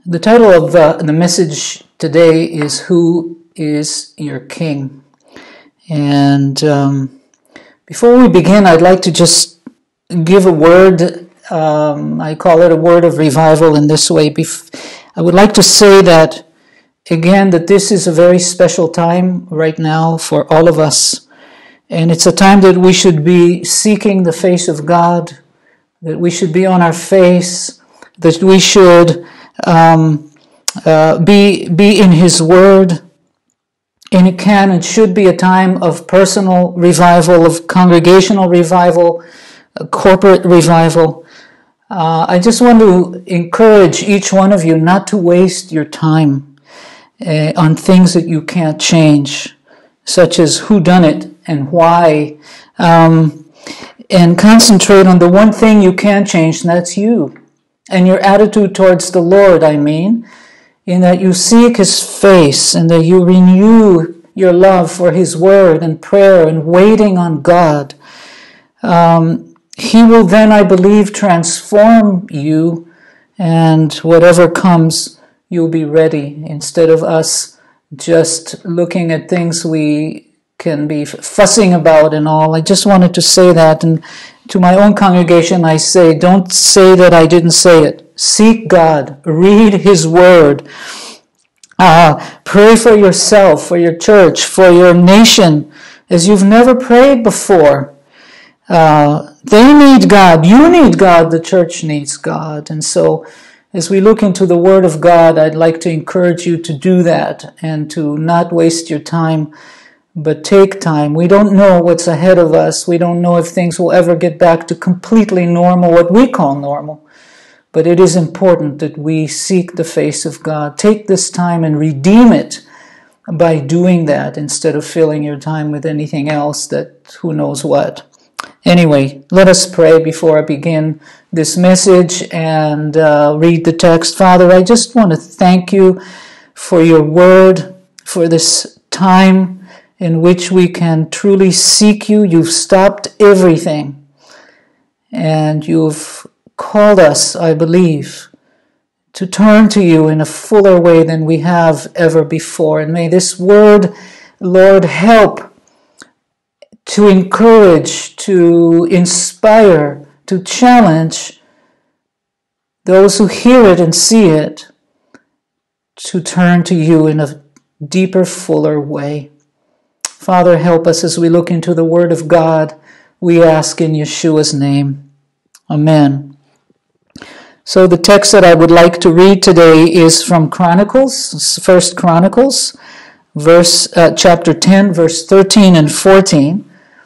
The title of the message today is Who is Your King? And before we begin, I'd like to just give a word. I call it a word of revival in this way. I would like to say that, again, that this is a very special time right now for all of us. And it's a time that we should be seeking the face of God, that we should be on our face, that we should be in His Word. And it can and should be a time of personal revival, of congregational revival, corporate revival. I just want to encourage each one of you not to waste your time on things that you can't change, such as who done it and why, and concentrate on the one thing you can change, and that's you. And your attitude towards the Lord, in that you seek His face and that you renew your love for His Word and prayer and waiting on God. He will then, I believe, transform you, and whatever comes, you'll be ready, instead of us just looking at things we can be fussing about and all. I just wanted to say that, and to my own congregation I say, don't say that I didn't say it. Seek God, read His Word, pray for yourself, for your church, for your nation, as you've never prayed before. They need God, you need God, the church needs God. And so as we look into the Word of God, I'd like to encourage you to do that and to not waste your time, but take time. We don't know what's ahead of us. We don't know if things will ever get back to completely normal, what we call normal. But it is important that we seek the face of God. Take this time and redeem it by doing that instead of filling your time with anything else that who knows what. Anyway, let us pray before I begin this message and read the text. Father, I just want to thank you for your word, for this time in which we can truly seek you. You've stopped everything, and you've called us, I believe, to turn to you in a fuller way than we have ever before. And may this word, Lord, help to encourage, to inspire, to challenge those who hear it and see it to turn to you in a deeper, fuller way. Father, help us as we look into the Word of God. We ask in Yeshua's name. Amen. So the text that I would like to read today is from Chronicles, 1 Chronicles, chapter 10, verse 13 and 14.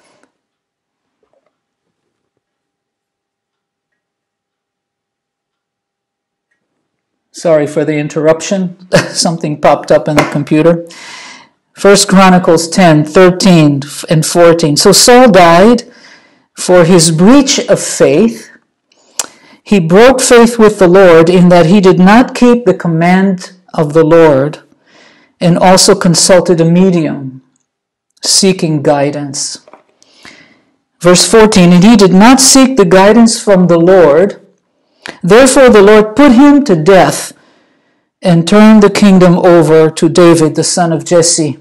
Sorry for the interruption. Something popped up in the computer. 1 Chronicles 10, 13 and 14. So Saul died for his breach of faith. He broke faith with the Lord in that he did not keep the command of the Lord, and also consulted a medium, seeking guidance. Verse 14, and he did not seek the guidance from the Lord. Therefore the Lord put him to death and turned the kingdom over to David, the son of Jesse.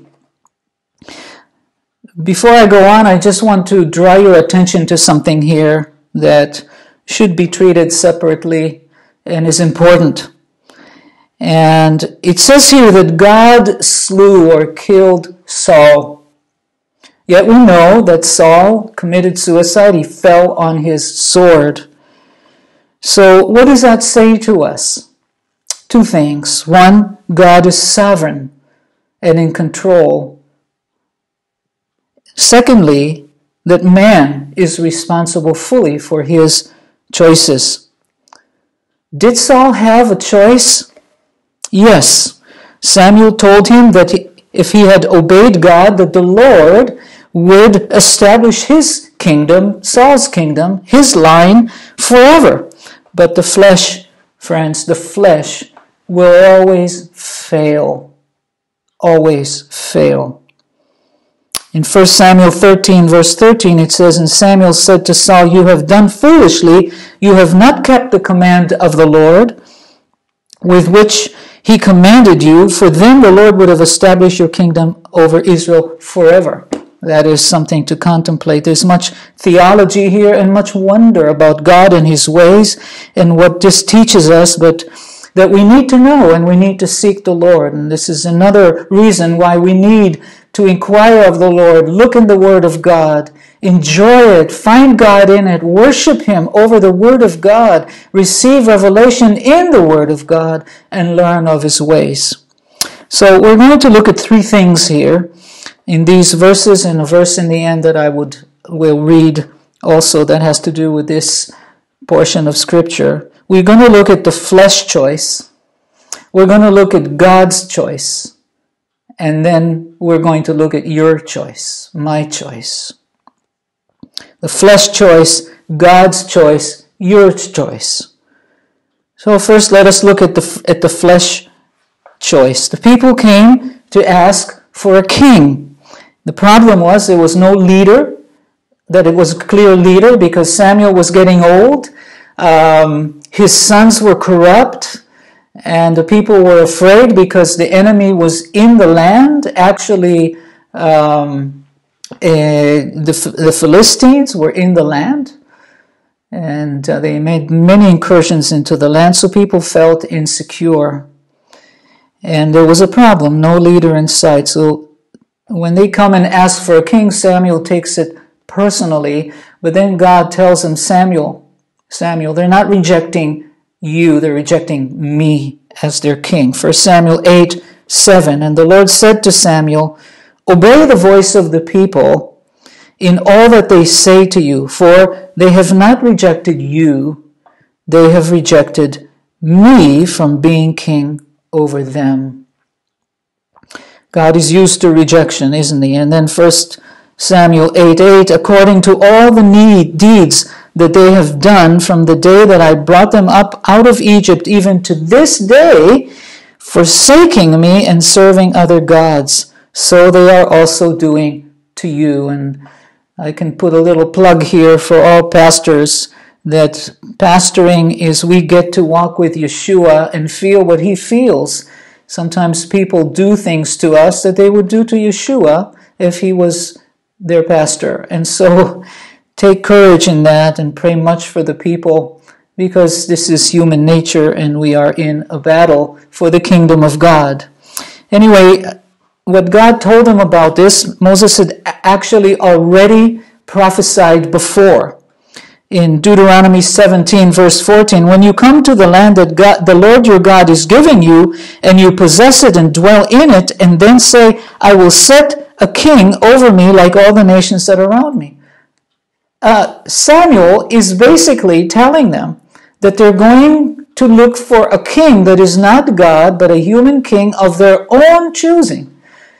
Before I go on, I just want to draw your attention to something here that should be treated separately and is important. And it says here that God slew or killed Saul. Yet we know that Saul committed suicide. He fell on his sword. So what does that say to us? Two things. One, God is sovereign and in control. Secondly, that man is responsible fully for his choices. Did Saul have a choice? Yes. Samuel told him that if he had obeyed God, that the Lord would establish his kingdom, Saul's kingdom, his line forever. But the flesh, friends, the flesh will always fail. Always fail. In 1 Samuel 13, verse 13, it says, and Samuel said to Saul, you have done foolishly. You have not kept the command of the Lord, with which he commanded you, for then the Lord would have established your kingdom over Israel forever. That is something to contemplate. There's much theology here and much wonder about God and his ways and what this teaches us, but that we need to know and we need to seek the Lord. And this is another reason why we need to inquire of the Lord, look in the Word of God, enjoy it, find God in it, worship him over the Word of God, receive revelation in the Word of God, and learn of his ways. So we're going to look at three things here in these verses, and a verse in the end that I will read also that has to do with this portion of Scripture. We're going to look at the flesh choice. We're going to look at God's choice. And then we're going to look at your choice, my choice. The flesh choice, God's choice, your choice. So first let us look at the flesh choice. The people came to ask for a king. The problem was there was no leader, that it was a clear leader because Samuel was getting old. His sons were corrupt. And the people were afraid because the enemy was in the land. Actually, the Philistines were in the land. And they made many incursions into the land, so people felt insecure. And there was a problem, no leader in sight. So when they come and ask for a king, Samuel takes it personally. But then God tells him, Samuel, they're not rejecting you, they're rejecting me as their king. 1 Samuel 8:7. And the Lord said to Samuel, obey the voice of the people in all that they say to you, for they have not rejected you, they have rejected me from being king over them. God is used to rejection, isn't he? And then 1 Samuel 8:8, according to all the deeds that they have done from the day that I brought them up out of Egypt, even to this day, forsaking me and serving other gods, so they are also doing to you. And I can put a little plug here for all pastors, that pastoring is we get to walk with Yeshua and feel what he feels. Sometimes people do things to us that they would do to Yeshua if he was their pastor. And so take courage in that and pray much for the people, because this is human nature and we are in a battle for the kingdom of God. Anyway, what God told him about this, Moses had actually already prophesied before. In Deuteronomy 17, verse 14, when you come to the land that God, the Lord your God is giving you, and you possess it and dwell in it, and then say, I will set a king over me like all the nations that are around me. Samuel is basically telling them that they're going to look for a king that is not God, but a human king of their own choosing.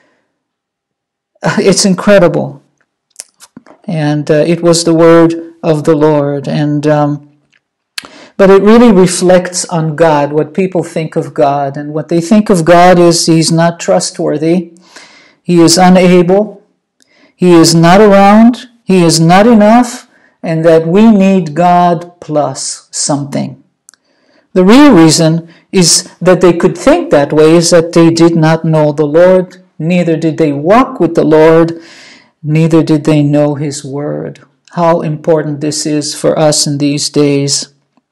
It's incredible. And it was the word of the Lord. And but it really reflects on God, what people think of God. And what they think of God is he's not trustworthy. He is unable. He is not around. He is not enough, and that we need God plus something. The real reason is that they could think that way is that they did not know the Lord, neither did they walk with the Lord, neither did they know his word. How important this is for us in these days.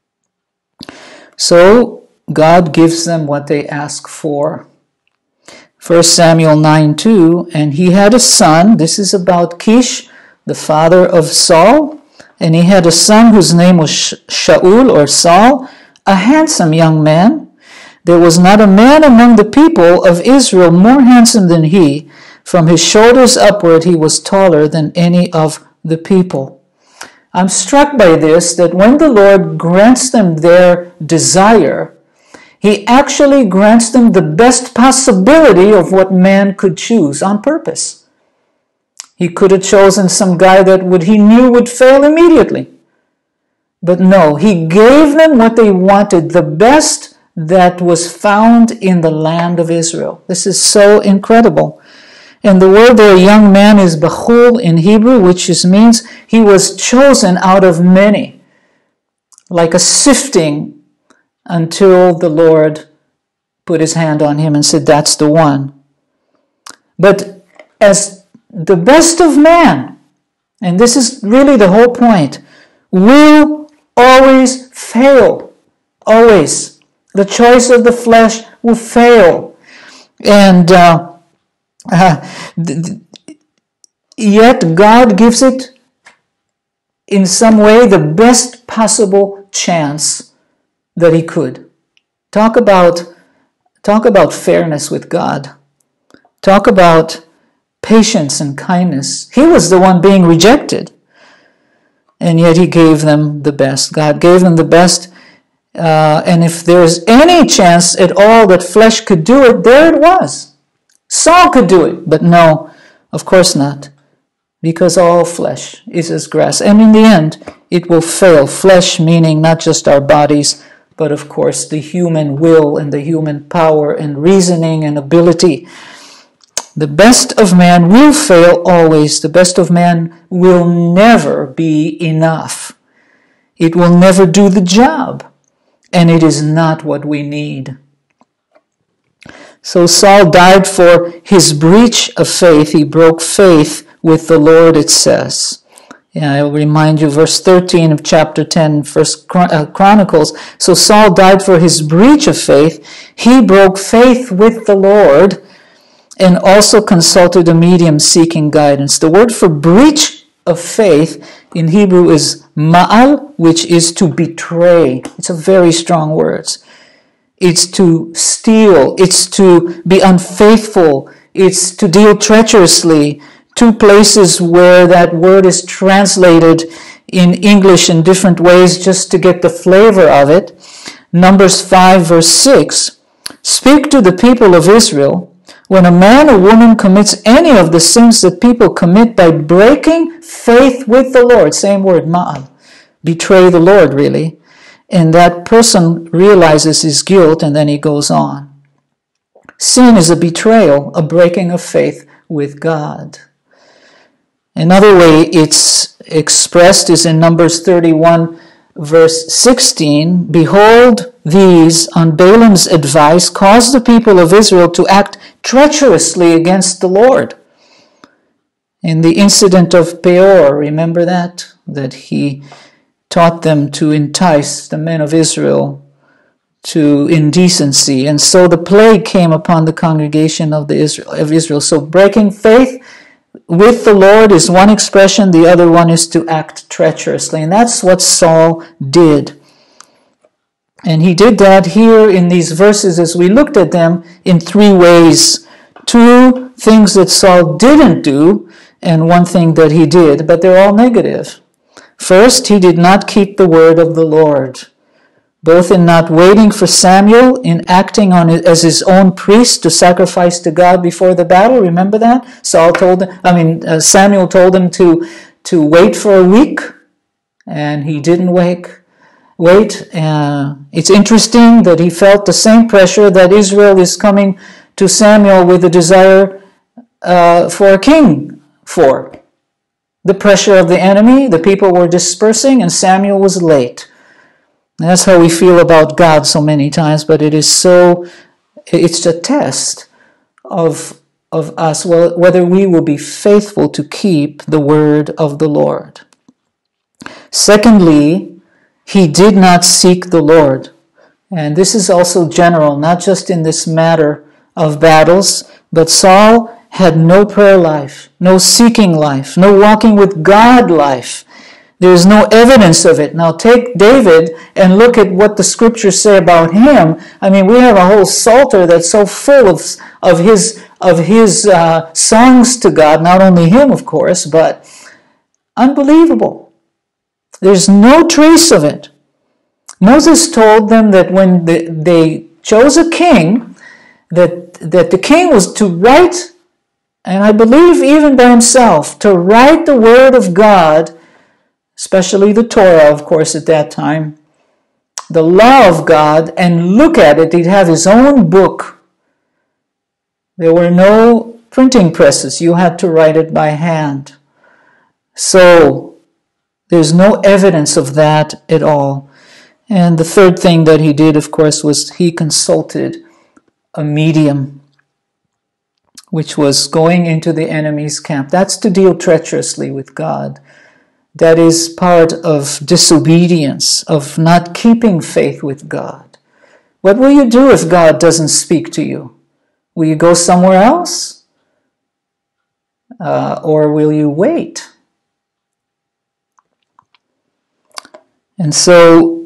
So God gives them what they ask for. 1 Samuel 9:2, and he had a son, this is about Kish, the father of Saul, and he had a son whose name was Shaul or Saul, a handsome young man. There was not a man among the people of Israel more handsome than he. From his shoulders upward he was taller than any of the people. I'm struck by this, that when the Lord grants them their desire, he actually grants them the best possibility of what man could choose on purpose. He could have chosen some guy that he knew would fail immediately. But no, he gave them what they wanted, the best that was found in the land of Israel. This is so incredible. And the word there, young man, is bachul in Hebrew, which means he was chosen out of many, like a sifting until the Lord put his hand on him and said, that's the one. But as the best of man, and this is really the whole point, will always fail. Always. The choice of the flesh will fail. And yet God gives it in some way the best possible chance that he could. Talk about fairness with God. Talk about patience and kindness. He was the one being rejected, and yet he gave them the best. God gave them the best, and if there's any chance at all that flesh could do it, there it was. Saul could do it, but no, of course not, because all flesh is as grass, and in the end, it will fail. Flesh meaning not just our bodies, but of course the human will and the human power and reasoning and ability. The best of man will fail always. The best of man will never be enough. It will never do the job, and it is not what we need. So Saul died for his breach of faith. He broke faith with the Lord, it says. Yeah, I will remind you, verse 13 of chapter 10, First Chronicles. So Saul died for his breach of faith. He broke faith with the Lord and also consulted a medium seeking guidance. The word for breach of faith in Hebrew is ma'al, which is to betray. It's a very strong word. It's to steal. It's to be unfaithful. It's to deal treacherously. Two places where that word is translated in English in different ways just to get the flavor of it. Numbers 5 verse 6. Speak to the people of Israel when a man or woman commits any of the sins that people commit by breaking faith with the Lord. Same word, ma'al. Betray the Lord, really. And that person realizes his guilt, and then he goes on. Sin is a betrayal, a breaking of faith with God. Another way it's expressed is in Numbers 31, verse 16. Behold, these, on Balaam's advice, caused the people of Israel to act treacherously against the Lord. In the incident of Peor, remember that? That he taught them to entice the men of Israel to indecency. And so the plague came upon the congregation of Israel. So breaking faith with the Lord is one expression, the other one is to act treacherously. And that's what Saul did. And he did that here in these verses as we looked at them in three ways. Two things that Saul didn't do and one thing that he did, but they're all negative. First, he did not keep the word of the Lord, both in not waiting for Samuel, in acting on it as his own priest to sacrifice to God before the battle. Remember that? Samuel told him to wait for a week, and he didn't wait. It's interesting that he felt the same pressure that Israel is coming to Samuel with a desire for a king for. The pressure of the enemy, the people were dispersing, and Samuel was late. And that's how we feel about God so many times, but it's a test of us, whether we will be faithful to keep the word of the Lord. Secondly, he did not seek the Lord. And this is also general, not just in this matter of battles, but Saul had no prayer life, no seeking life, no walking with God life. There's no evidence of it. Now take David and look at what the scriptures say about him. I mean, we have a whole psalter that's so full of his songs to God, not only him, of course, but unbelievable. There's no trace of it. Moses told them that when they chose a king, that the king was to write, and I believe even by himself, to write the word of God, especially the Torah, of course, at that time, the law of God, and look at it. He'd have his own book. There were no printing presses. You had to write it by hand. So there's no evidence of that at all. And the third thing that he did, of course, was he consulted a medium, which was going into the enemy's camp. That's to deal treacherously with God. That is part of disobedience, of not keeping faith with God. What will you do if God doesn't speak to you? Will you go somewhere else? Or will you wait? And so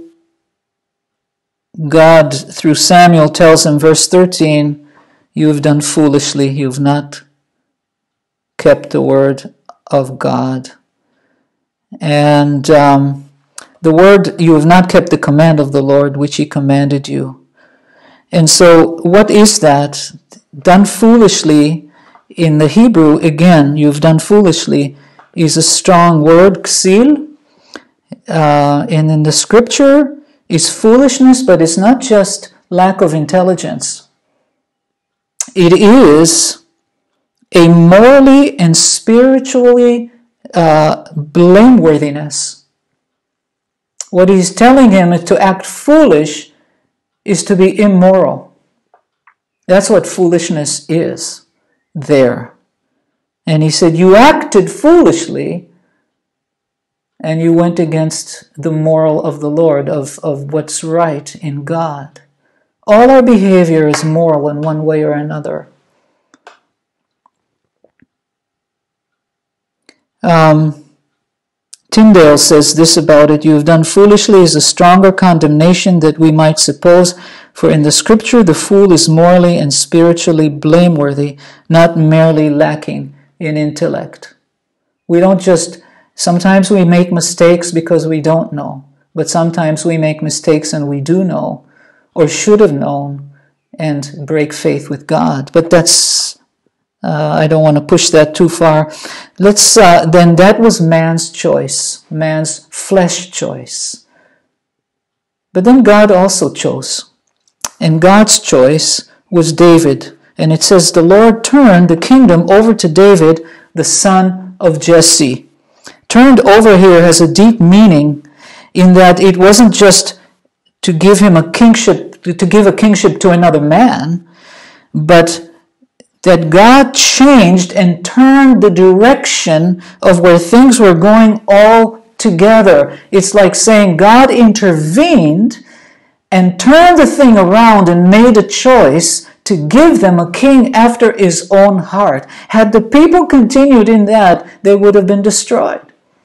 God, through Samuel, tells him, verse 13, you have done foolishly, you have not kept the word of God. And the word, you have not kept the command of the Lord, which he commanded you. And so what is that? Done foolishly, in the Hebrew, again, you've done foolishly, is a strong word, ksil. And in the scripture, is foolishness, but it's not just lack of intelligence. It is a morally and spiritually blameworthiness. What he's telling him is to act foolish is to be immoral. That's what foolishness is there. And he said, you acted foolishly and you went against the moral of the Lord, of what's right in God. All our behavior is moral in one way or another. Tyndale says this about it, you have done foolishly is a stronger condemnation that we might suppose, for in the scripture the fool is morally and spiritually blameworthy, not merely lacking in intellect. We don't just, sometimes we make mistakes because we don't know, but sometimes we make mistakes and we do know, or should have known, and break faith with God. But that's, I don't want to push that too far. Then that was man's choice, man's flesh choice. But then God also chose. And God's choice was David. And it says, the Lord turned the kingdom over to David, the son of Jesse. Turned over here has a deep meaning in that it wasn't just to give him a kingship, to give a kingship to another man, but that God changed and turned the direction of where things were going all together. It's like saying God intervened and turned the thing around and made a choice to give them a king after his own heart. Had the people continued in that, they would have been destroyed.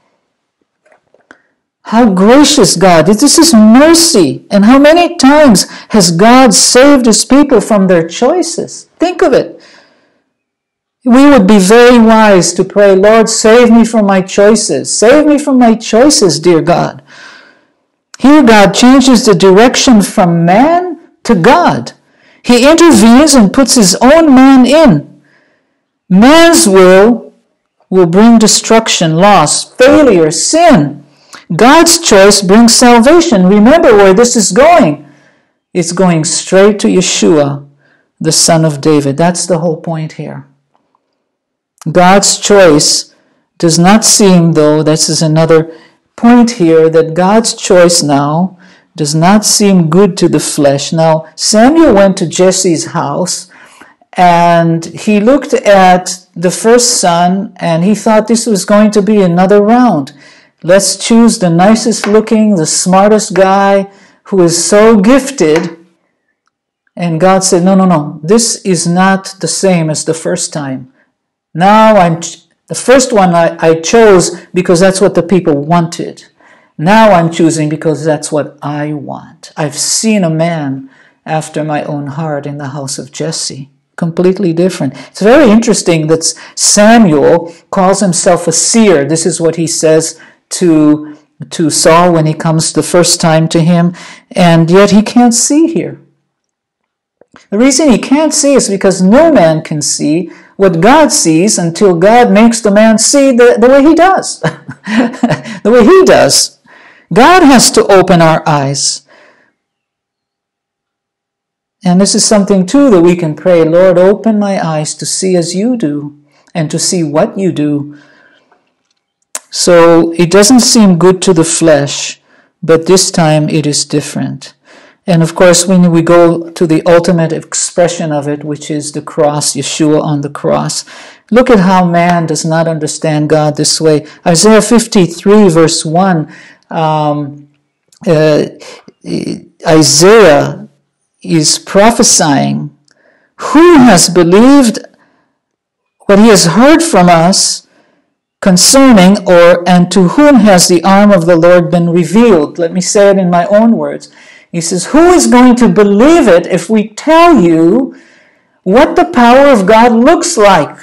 How gracious God is. This is mercy. And how many times has God saved his people from their choices? Think of it. We would be very wise to pray, Lord, save me from my choices. Save me from my choices, dear God. Here God changes the direction from man to God. He intervenes and puts his own man in. Man's will bring destruction, loss, failure, sin. God's choice brings salvation. Remember where this is going. It's going straight to Yeshua, the son of David. That's the whole point here. God's choice does not seem, though, this is another point here, that God's choice now does not seem good to the flesh. Now, Samuel went to Jesse's house, and he looked at the first son, and he thought this was going to be another round. Let's choose the nicest looking, the smartest guy who is so gifted. And God said, no, this is not the same as the first time. Now the first one I chose because that's what the people wanted. Now I'm choosing because that's what I want. I've seen a man after my own heart in the house of Jesse. Completely different. It's very interesting that Samuel calls himself a seer. This is what he says to Saul when he comes the first time to him, and yet he can't see here. The reason he can't see is because no man can see what God sees until God makes the man see the way he does. The way he does. God has to open our eyes. And this is something too that we can pray, Lord, open my eyes to see as you do and to see what you do. So it doesn't seem good to the flesh, but this time it is different. And of course, when we go to the ultimate expression of it, which is the cross, Yeshua on the cross, look at how man does not understand God this way. Isaiah 53 verse 1, Isaiah is prophesying, who has believed what he has heard from us concerning, and to whom has the arm of the Lord been revealed? Let me say it in my own words. He says, who is going to believe it if we tell you what the power of God looks like?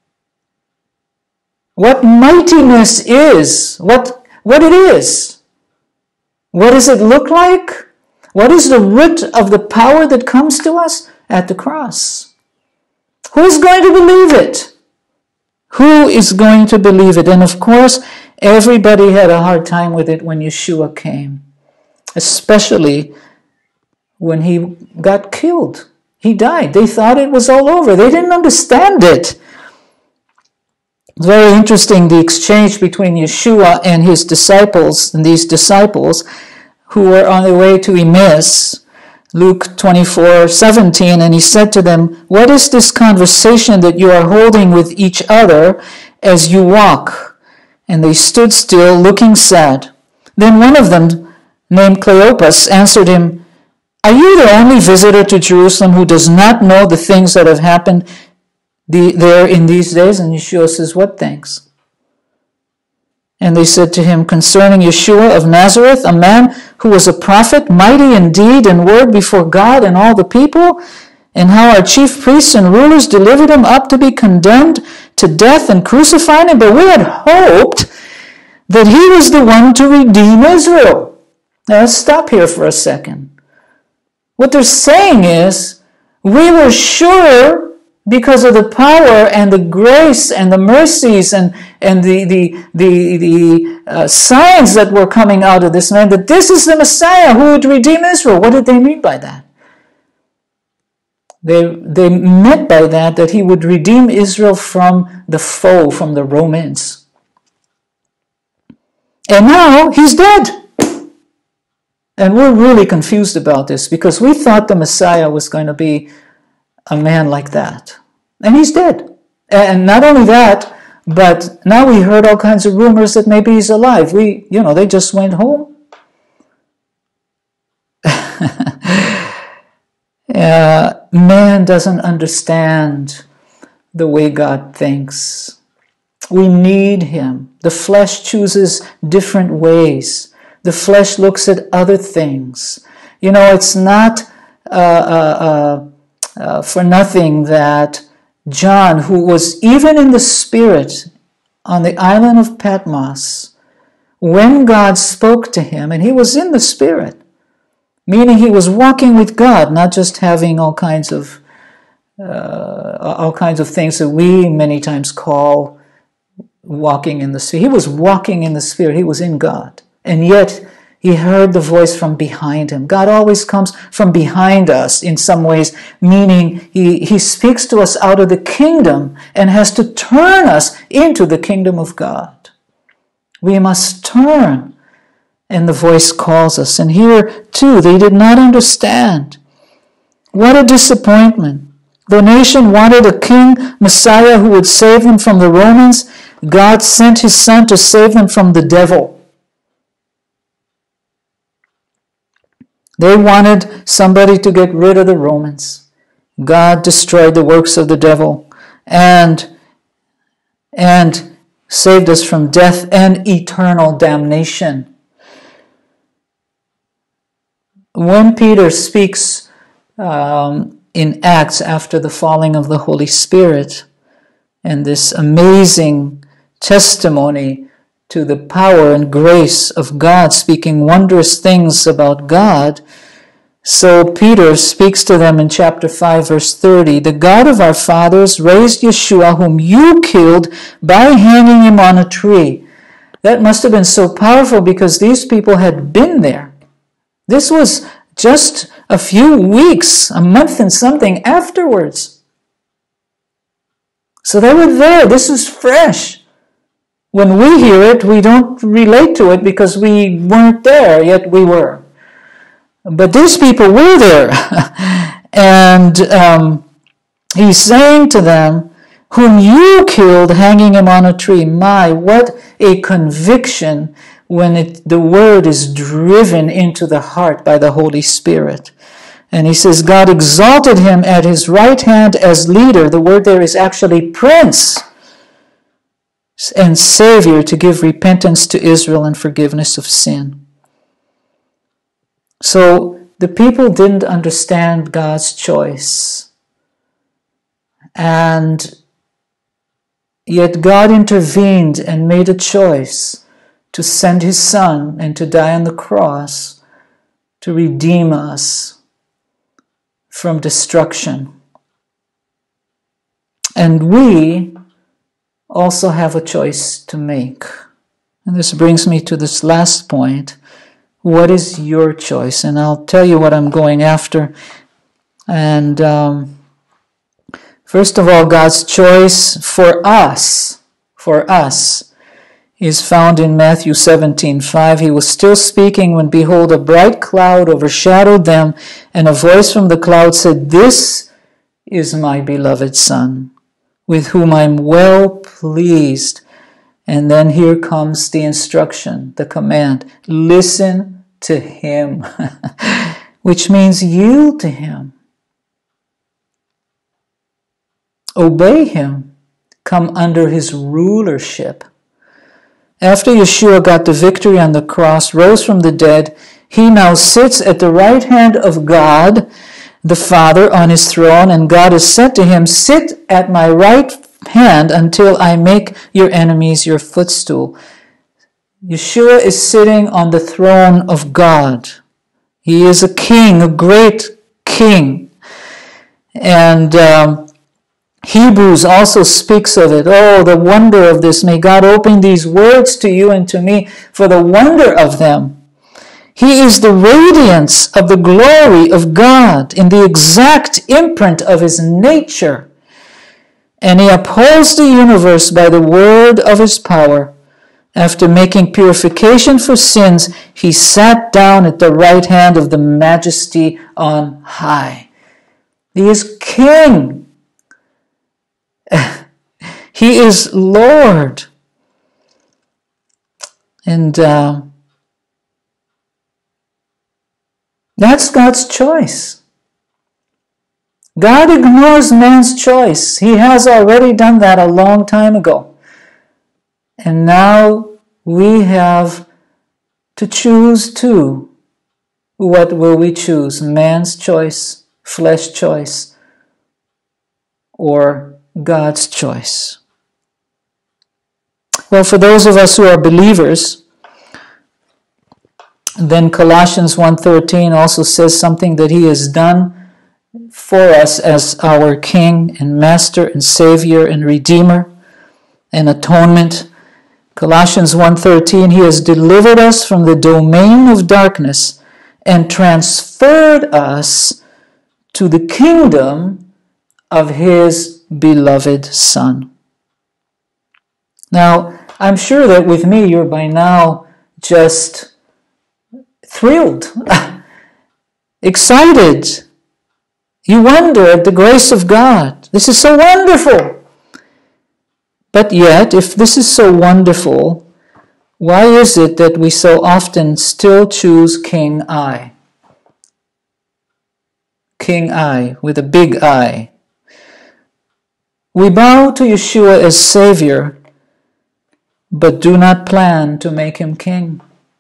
What mightiness is, what it is. What does it look like? What is the root of the power that comes to us? At the cross. Who is going to believe it? Who is going to believe it? And of course, everybody had a hard time with it when Yeshua came, especially when he got killed. He died. They thought it was all over. They didn't understand it. It's very interesting, the exchange between Yeshua and his disciples, and these disciples who were on their way to Emmaus. Luke 24:17, and he said to them, what is this conversation that you are holding with each other as you walk? And they stood still, looking sad. Then one of them, named Cleopas, answered him, are you the only visitor to Jerusalem who does not know the things that have happened there in these days? And Yeshua says, what things? And they said to him, concerning Yeshua of Nazareth, a man who was a prophet, mighty in deed and word before God and all the people, and how our chief priests and rulers delivered him up to be condemned to death and crucified him. But we had hoped that he was the one to redeem Israel. Now let's stop here for a second. What they're saying is, we were sure because of the power and the grace and the mercies and the signs that were coming out of this man, that this is the Messiah who would redeem Israel. What did they mean by that? They meant by that he would redeem Israel from the foe, from the Romans. And now he's dead. And we're really confused about this because we thought the Messiah was going to be a man like that. And he's dead. And not only that, but now we heard all kinds of rumors that maybe he's alive. They just went home. Man doesn't understand the way God thinks. We need him. The flesh chooses different ways. The flesh looks at other things. It's not for nothing that John, who was even in the Spirit on the island of Patmos, when God spoke to him, and he was in the Spirit, meaning he was walking with God, not just having all kinds of things that we many times call walking in the Spirit. He was walking in the Spirit. He was in God. And yet, he heard the voice from behind him. God always comes from behind us in some ways, meaning he speaks to us out of the kingdom and has to turn us into the kingdom of God. We must turn, and the voice calls us. And here, too, they did not understand. What a disappointment. The nation wanted a king, Messiah, who would save them from the Romans. God sent his son to save them from the devil. They wanted somebody to get rid of the Romans. God destroyed the works of the devil and saved us from death and eternal damnation. When Peter speaks in Acts after the falling of the Holy Spirit and this amazing testimony to the power and grace of God, speaking wondrous things about God. So Peter speaks to them in chapter 5, verse 30. The God of our fathers raised Yeshua, whom you killed by hanging him on a tree. That must have been so powerful because these people had been there. This was just a few weeks, a month and something afterwards. So they were there. This is fresh. When we hear it, we don't relate to it because we weren't there, yet we were. But these people were there. And he's saying to them, whom you killed, hanging him on a tree. My, what a conviction when the word is driven into the heart by the Holy Spirit. And he says, God exalted him at his right hand as leader. The word there is actually prince and savior, to give repentance to Israel and forgiveness of sin. So the people didn't understand God's choice. And yet God intervened and made a choice to send his son and to die on the cross to redeem us from destruction. And we also have a choice to make. And this brings me to this last point. What is your choice? And I'll tell you what I'm going after. And first of all, God's choice for us, is found in Matthew 17:5. He was still speaking when, behold, a bright cloud overshadowed them, and a voice from the cloud said, "This is my beloved Son, with whom I'm well pleased." And then here comes the instruction, the command, listen to him, which means yield to him. Obey him. Come under his rulership. After Yeshua got the victory on the cross, rose from the dead, he now sits at the right hand of God, the Father, on his throne, and God has said to him, "Sit at my right hand until I make your enemies your footstool." Yeshua is sitting on the throne of God. He is a king, a great king. And Hebrews also speaks of it. Oh, the wonder of this. May God open these words to you and to me for the wonder of them. He is the radiance of the glory of God in the exact imprint of his nature. And he upholds the universe by the word of his power. After making purification for sins, he sat down at the right hand of the Majesty on high. He is King. He is Lord. And that's God's choice. God ignores man's choice. He has already done that a long time ago. And now we have to choose too. What will we choose? Man's choice, flesh choice, or God's choice? Well, for those of us who are believers, then Colossians 1:13 also says something that he has done for us as our King and Master and Savior and Redeemer and atonement. Colossians 1:13, he has delivered us from the domain of darkness and transferred us to the kingdom of his beloved Son. Now, I'm sure that with me, you're by now just thrilled, excited. You wonder at the grace of God. This is so wonderful. But yet, if this is so wonderful, why is it that we so often still choose King I? King I, with a big I. We bow to Yeshua as Savior, but do not plan to make him King.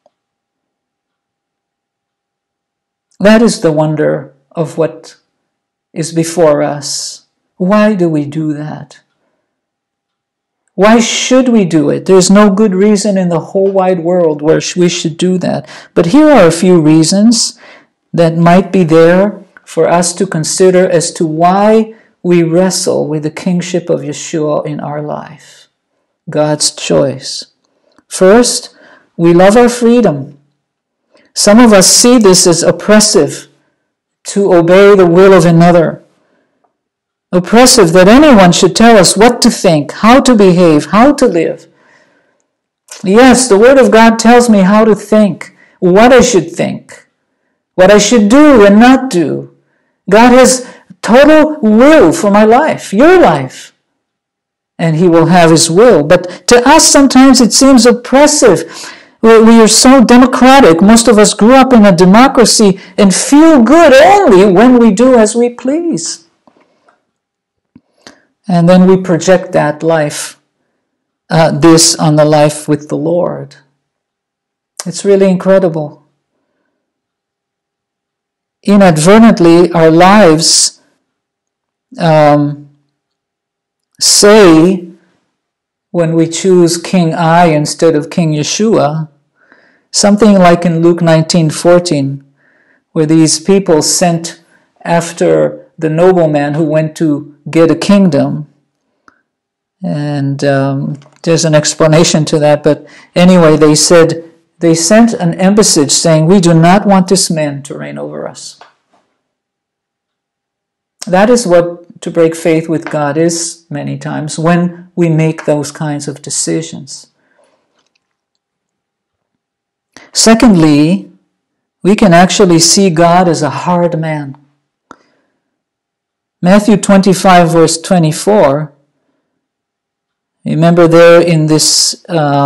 That is the wonder of what is before us. Why do we do that? Why should we do it? There's no good reason in the whole wide world where we should do that. But here are a few reasons that might be there for us to consider as to why we wrestle with the kingship of Yeshua in our life. God's choice. First, we love our freedom. Some of us see this as oppressive, to obey the will of another. Oppressive that anyone should tell us what to think, how to behave, how to live. Yes, the Word of God tells me how to think, what I should think, what I should do and not do. God has total will for my life, your life. And he will have his will. But to us, sometimes it seems oppressive. We are so democratic. Most of us grew up in a democracy and feel good only when we do as we please. And then we project that life, this on the life with the Lord. It's really incredible. Inadvertently, our lives say, when we choose King I instead of King Yeshua, something like in Luke 19:14, where these people sent after the nobleman who went to get a kingdom. And there's an explanation to that, but anyway, they sent an embassage saying, we do not want this man to reign over us. That is what to break faith with God is many times, when we make those kinds of decisions. Secondly, we can actually see God as a hard man. Matthew 25, verse 24, remember there in this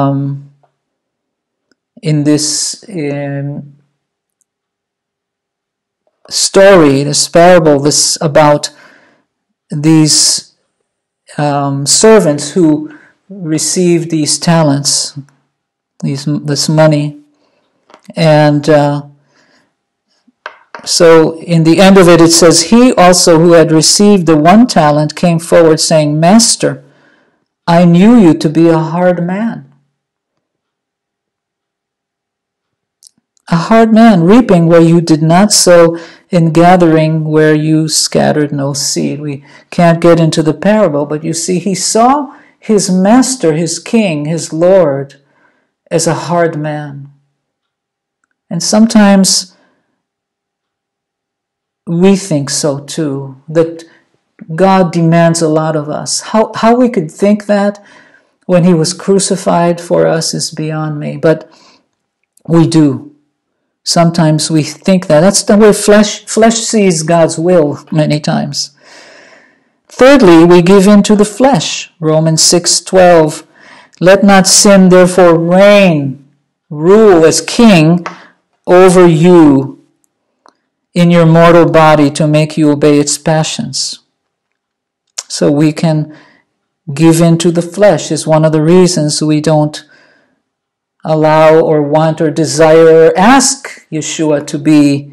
story, this parable, this about these servants who received these talents, this money, and so in the end of it, it says, he also who had received the 1 talent came forward saying, Master, I knew you to be a hard man. A hard man, reaping where you did not sow, and gathering where you scattered no seed. We can't get into the parable, but you see, he saw his master, his king, his Lord, as a hard man. And sometimes we think so too, that God demands a lot of us. How we could think that when he was crucified for us is beyond me, but we do. Sometimes we think that. That's the way flesh sees God's will many times. Thirdly, we give in to the flesh. Romans 6:12. Let not sin therefore rule as king over you in your mortal body to make you obey its passions. So we can give in to the flesh is one of the reasons we don't allow or want or desire or ask Yeshua to be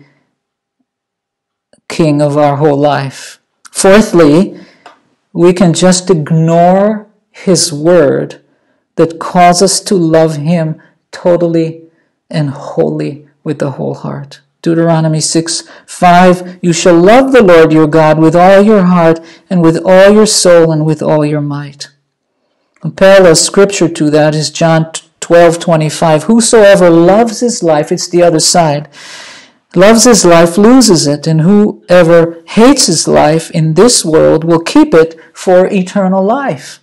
king of our whole life. Fourthly, we can just ignore his word that calls us to love him totally and wholly with the whole heart. Deuteronomy 6:5, you shall love the Lord your God with all your heart and with all your soul and with all your might. A parallel scripture to that is John 12:25. Whosoever loves his life, it's the other side, loves his life loses it, and whoever hates his life in this world will keep it for eternal life.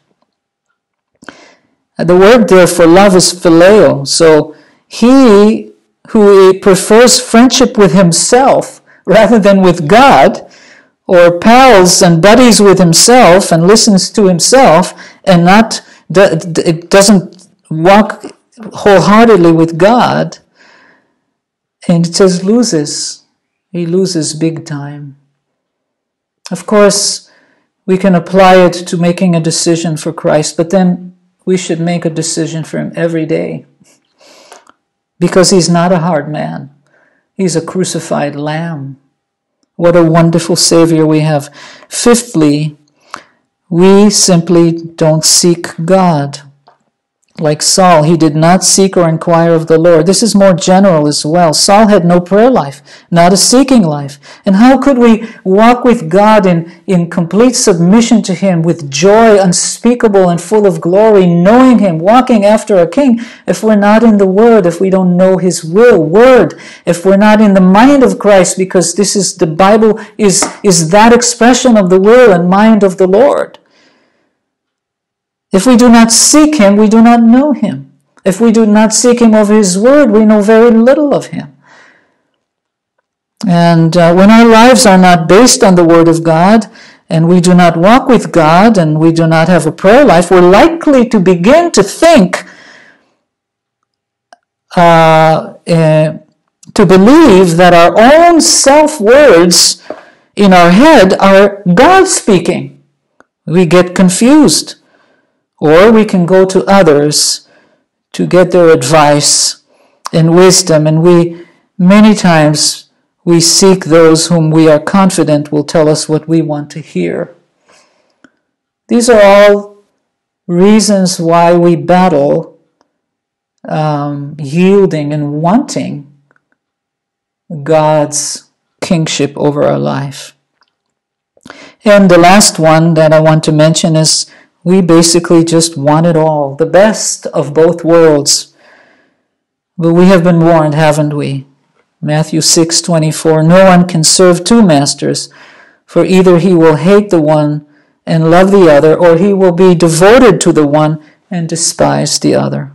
The word there for love is phileo, so he who prefers friendship with himself rather than with God, or pals and buddies with himself and listens to himself and doesn't walk wholeheartedly with God, and it says loses. He loses big time. Of course, we can apply it to making a decision for Christ, but then we should make a decision for him every day. Because he's not a hard man. He's a crucified lamb. What a wonderful Savior we have. Fifthly, we simply don't seek God. Like Saul, he did not seek or inquire of the Lord. This is more general as well. Saul had no prayer life, not a seeking life. And how could we walk with God in complete submission to him, with joy unspeakable and full of glory, knowing him, walking after a king, if we're not in the Word, if we don't know his word, if we're not in the mind of Christ, because this is the Bible is that expression of the will and mind of the Lord. If we do not seek him, we do not know him. If we do not seek him of his word, we know very little of him. And when our lives are not based on the Word of God, and we do not walk with God, and we do not have a prayer life, we're likely to begin to think, to believe that our own self-words in our head are God speaking. We get confused. Or we can go to others to get their advice and wisdom, and many times we seek those whom we are confident will tell us what we want to hear. These are all reasons why we battle yielding and wanting God's kingship over our life. And the last one that I want to mention is we basically just want it all, the best of both worlds. But we have been warned, haven't we? Matthew 6:24, no one can serve two masters, for either he will hate the one and love the other, or he will be devoted to the one and despise the other.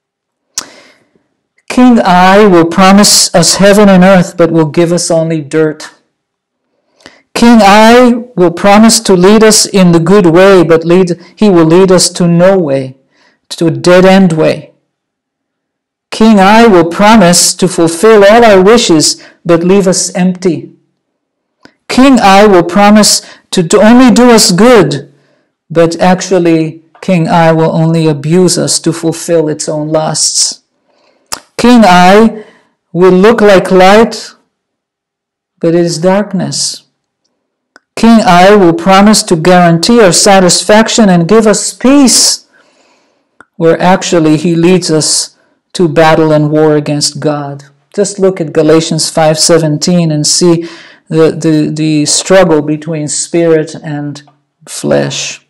King I will promise us heaven and earth, but will give us only dirt. King I will promise to lead us in the good way, but he will lead us to no way, to a dead-end way. King I will promise to fulfill all our wishes, but leave us empty. King I will promise to only do us good, but actually King I will only abuse us to fulfill its own lusts. King I will look like light, but it is darkness. King I will promise to guarantee our satisfaction and give us peace, where actually he leads us to battle and war against God. Just look at Galatians 5:17 and see the struggle between spirit and flesh.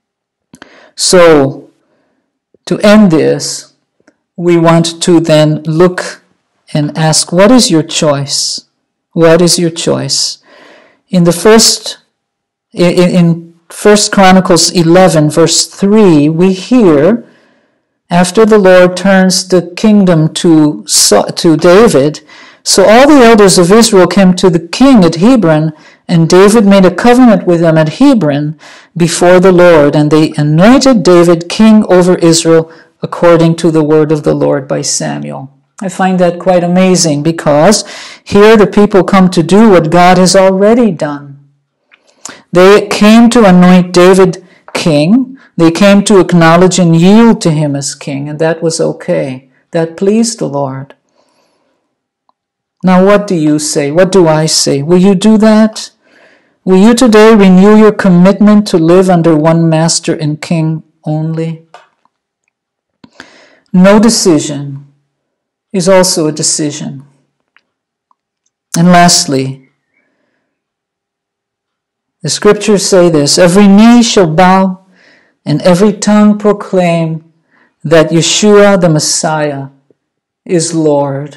So, to end this, we want to then look and ask, what is your choice? What is your choice? In 1 Chronicles 11, verse 3, we hear, after the Lord turns the kingdom to David, so all the elders of Israel came to the king at Hebron, and David made a covenant with them at Hebron before the Lord, and they anointed David king over Israel according to the word of the Lord by Samuel. I find that quite amazing, because here the people come to do what God has already done. They came to anoint David king. They came to acknowledge and yield to him as king, and that was okay. That pleased the Lord. Now what do you say? What do I say? Will you do that? Will you today renew your commitment to live under one master and king only? No decision is also a decision. And lastly, the scriptures say this, every knee shall bow and every tongue proclaim that Yeshua the Messiah is Lord.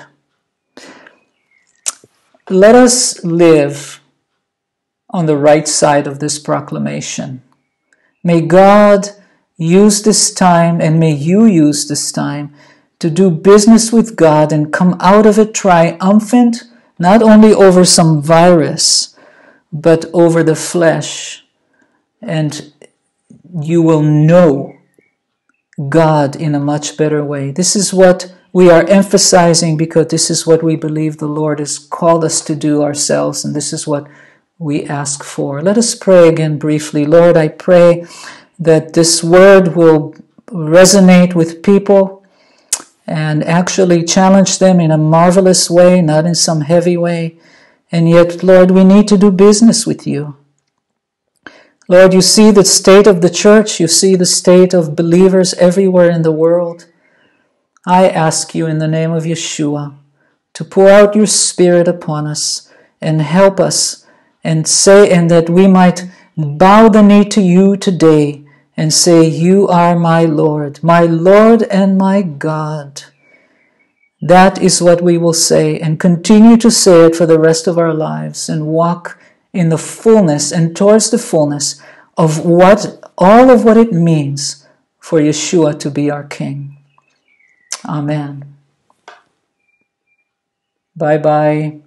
Let us live on the right side of this proclamation. May God use this time, and may you use this time, to do business with God and come out of it triumphant, not only over some virus, but over the flesh. And you will know God in a much better way. This is what we are emphasizing, because this is what we believe the Lord has called us to do ourselves, and this is what we ask for. Let us pray again briefly. Lord, I pray that this word will resonate with people and actually challenge them in a marvelous way, not in some heavy way. And yet, Lord, we need to do business with you. Lord, you see the state of the church. You see the state of believers everywhere in the world. I ask you in the name of Yeshua to pour out your Spirit upon us and help us, and that we might bow the knee to you today and say, you are my Lord and my God. That is what we will say, and continue to say it for the rest of our lives, and walk in the fullness and towards the fullness of all of what it means for Yeshua to be our King. Amen. Bye-bye.